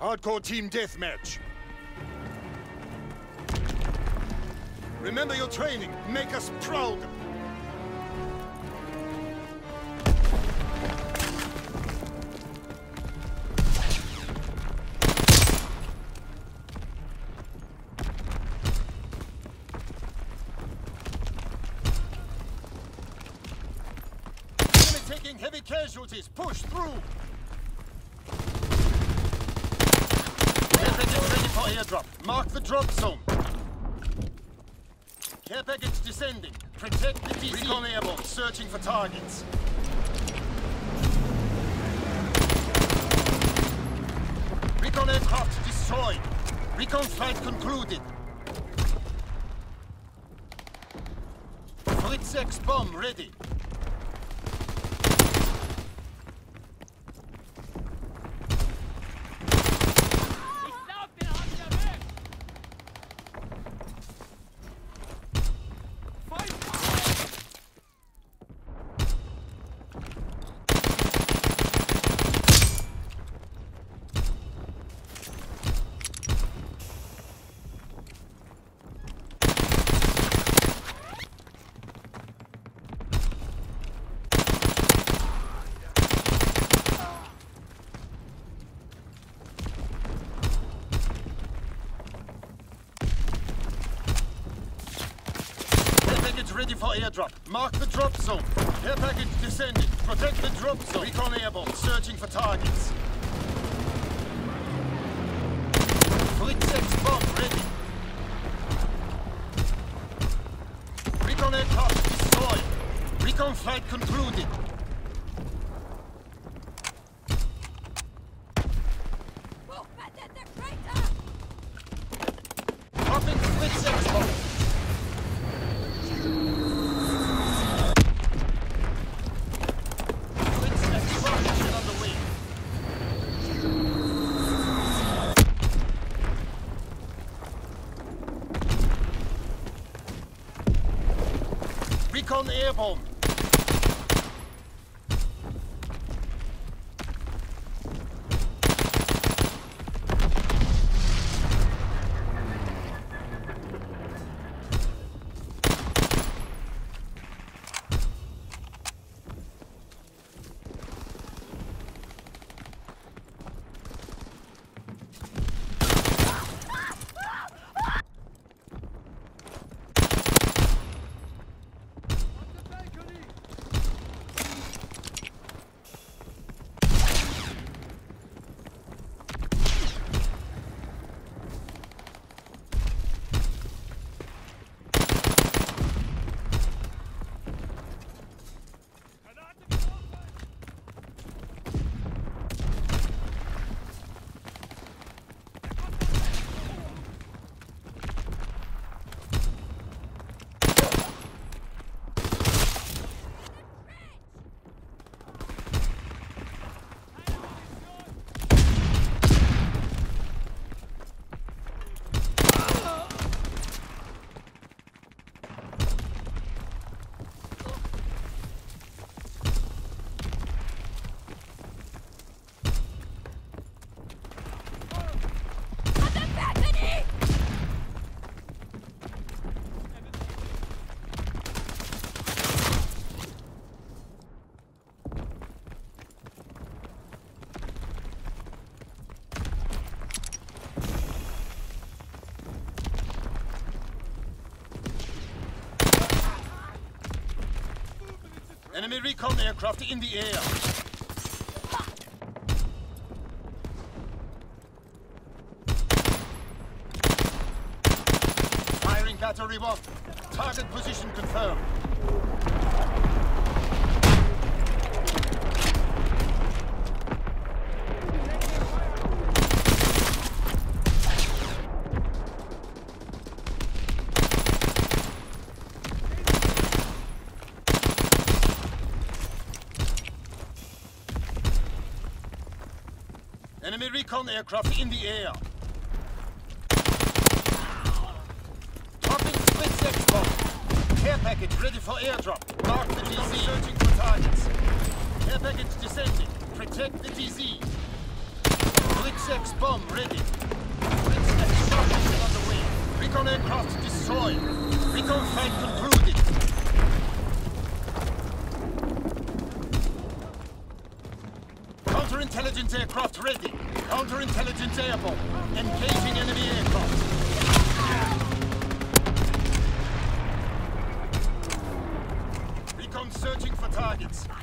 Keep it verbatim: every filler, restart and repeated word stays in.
Hardcore team deathmatch. Remember your training. Make us proud. Enemy taking heavy casualties. Push through. Care package ready for airdrop. Mark the drop zone. Care package descending. Protect the D C. Recon airborne, searching for targets. Recon aircraft destroyed. Recon flight concluded. Fritz X bomb ready. Ready for airdrop. Mark the drop zone. Air package descending. Protect the drop zone. Recon airborne, searching for targets. Fritz X bomb ready. Recon aircraft destroyed. Recon flight concluded. Dropping Fritz X bomb. Recon airborne. Enemy recon aircraft in the air. Firing battery one. Target position confirmed. Enemy recon aircraft in the air. Dropping Fritz X bomb. Care package ready for airdrop. Mark the D Z. Searching for targets. Care package descending. Protect the D Z. Fritz Prince-X bomb ready. Prince-X shot on the way. Recon aircraft destroyed. Recon flight concluded. Counterintelligence aircraft ready. Counterintelligence airborne. Engaging enemy aircraft. Recon searching for targets.